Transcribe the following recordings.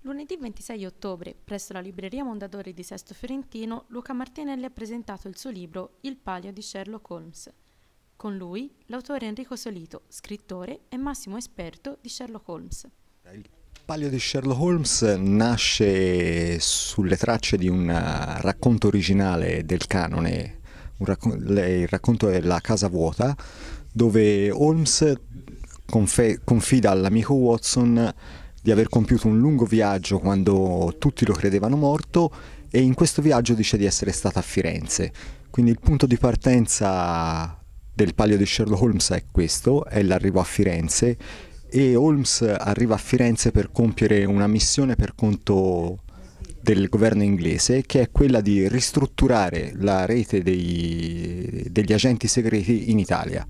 Lunedì 26 ottobre, presso la libreria Mondadori di Sesto Fiorentino, Luca Martinelli ha presentato il suo libro Il Palio di Sherlock Holmes. Con lui, l'autore Enrico Solito, scrittore e massimo esperto di Sherlock Holmes. Il Palio di Sherlock Holmes nasce sulle tracce di un racconto originale del canone, il racconto è La casa vuota, dove Holmes confida all'amico Watson di aver compiuto un lungo viaggio quando tutti lo credevano morto e in questo viaggio dice di essere stato a Firenze. Quindi il punto di partenza del Palio di Sherlock Holmes è questo, è l'arrivo a Firenze e Holmes arriva a Firenze per compiere una missione per conto del governo inglese, che è quella di ristrutturare la rete degli agenti segreti in Italia.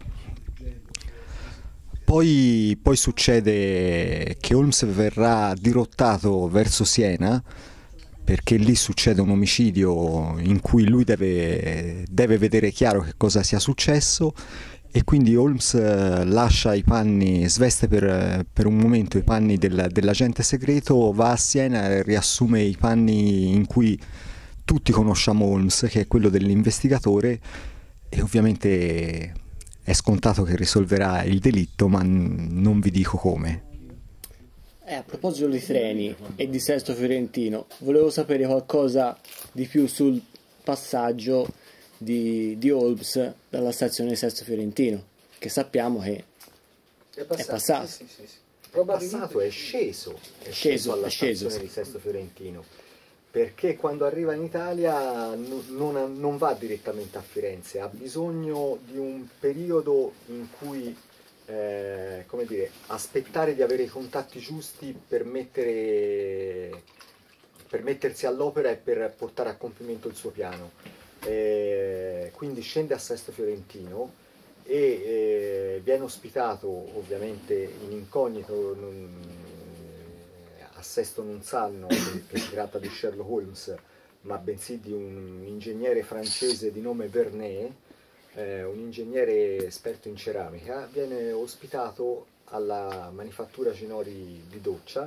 Poi succede che Holmes verrà dirottato verso Siena perché lì succede un omicidio in cui lui deve vedere chiaro che cosa sia successo e quindi Holmes lascia i panni, sveste per un momento i panni dell'agente segreto, va a Siena e riassume i panni in cui tutti conosciamo Holmes, che è quello dell'investigatore, e ovviamente è scontato che risolverà il delitto, ma non vi dico come. A proposito di treni e di Sesto Fiorentino, volevo sapere qualcosa di più sul passaggio di Holmes dalla stazione Sesto Fiorentino, che sappiamo che è passato. Sì. È passato, è sceso alla stazione di Sesto Fiorentino, perché quando arriva in Italia non va direttamente a Firenze, ha bisogno di un periodo in cui come dire, aspettare di avere i contatti giusti per mettersi all'opera e per portare a compimento il suo piano. Quindi scende a Sesto Fiorentino e viene ospitato ovviamente in incognito, a Sesto non sanno che si tratta di Sherlock Holmes, ma bensì di un ingegnere francese di nome Vernet, un ingegnere esperto in ceramica. Viene ospitato alla manifattura Ginori di Doccia,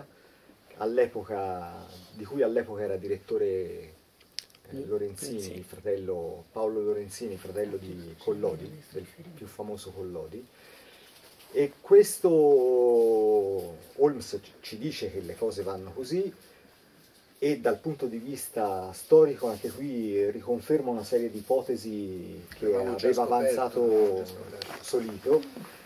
di cui all'epoca era direttore Lorenzini, il fratello Paolo Lorenzini, fratello di Collodi, del più famoso Collodi. E questo Holmes ci dice che le cose vanno così, e dal punto di vista storico anche qui riconferma una serie di ipotesi che aveva avanzato Solito.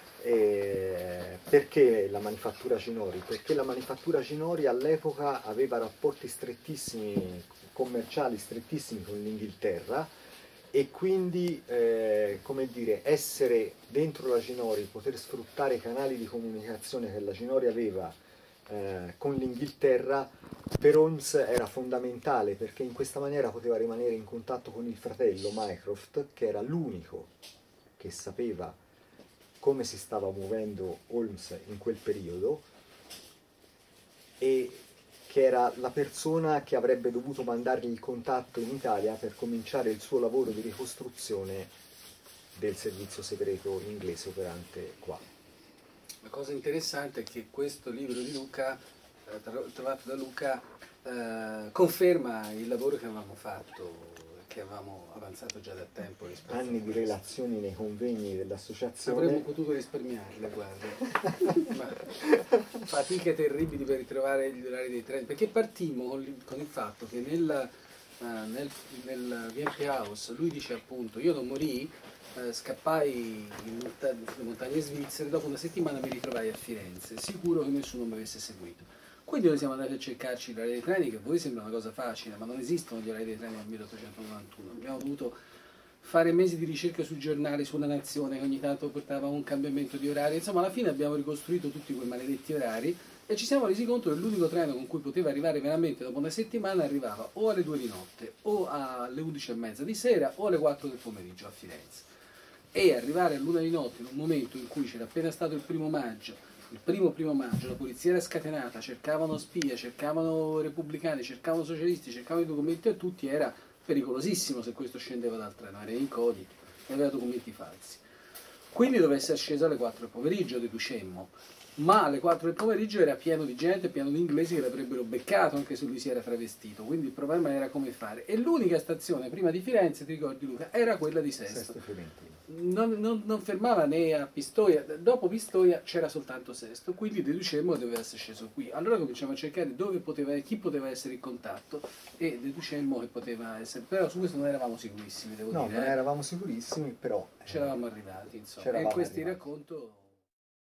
Perché la manifattura Ginori? Perché la manifattura Ginori all'epoca aveva rapporti strettissimi, commerciali strettissimi con l'Inghilterra, e quindi come dire, essere dentro la Ginori, poter sfruttare i canali di comunicazione che la Ginori aveva con l'Inghilterra, per Holmes era fondamentale, perché in questa maniera poteva rimanere in contatto con il fratello Mycroft, che era l'unico che sapeva come si stava muovendo Holmes in quel periodo e che era la persona che avrebbe dovuto mandargli il contatto in Italia per cominciare il suo lavoro di ricostruzione del servizio segreto inglese operante qua. La cosa interessante è che questo libro di Luca, trovato da Luca, conferma il lavoro che avevamo fatto, che avevamo avanzato già da tempo rispetto anni di relazioni nei convegni dell'associazione. Avremmo potuto risparmiarle, guarda. Ma fatiche terribili per ritrovare gli orari dei treni, perché partimmo con il fatto che nel VMP House lui dice appunto: io non morii, scappai sulle montagne svizzere, dopo una settimana mi ritrovai a Firenze, sicuro che nessuno mi avesse seguito. Quindi noi siamo andati a cercarci gli orari dei treni, che a voi sembra una cosa facile, ma non esistono gli orari dei treni nel 1891. Abbiamo dovuto fare mesi di ricerca sui giornali, su una nazione che ogni tanto portava un cambiamento di orari. Insomma, alla fine abbiamo ricostruito tutti quei maledetti orari e ci siamo resi conto che l'unico treno con cui poteva arrivare veramente dopo una settimana arrivava o alle 2 di notte, o alle 11:30 di sera, o alle 4 del pomeriggio a Firenze. E arrivare all'1 di notte in un momento in cui c'era appena stato il primo maggio, la polizia era scatenata, cercavano spie, cercavano repubblicani, cercavano socialisti, cercavano i documenti a tutti, era pericolosissimo se questo scendeva dal treno, era incognito e aveva documenti falsi. Quindi doveva essere sceso alle 4 del pomeriggio, deducemmo. ma alle 4 del pomeriggio era pieno di gente, pieno di inglesi che l'avrebbero beccato anche se lui si era travestito, quindi il problema era come fare. E l'unica stazione prima di Firenze, ti ricordi Luca, era quella di Sesto. Non fermava né a Pistoia, dopo Pistoia c'era soltanto Sesto, quindi deducemmo che doveva essere sceso qui. Allora cominciamo a cercare chi poteva essere in contatto e deducemmo che poteva essere, però su questo non eravamo sicurissimi, devo dire. No, non eravamo sicurissimi, però c'eravamo arrivati, insomma. E questi racconto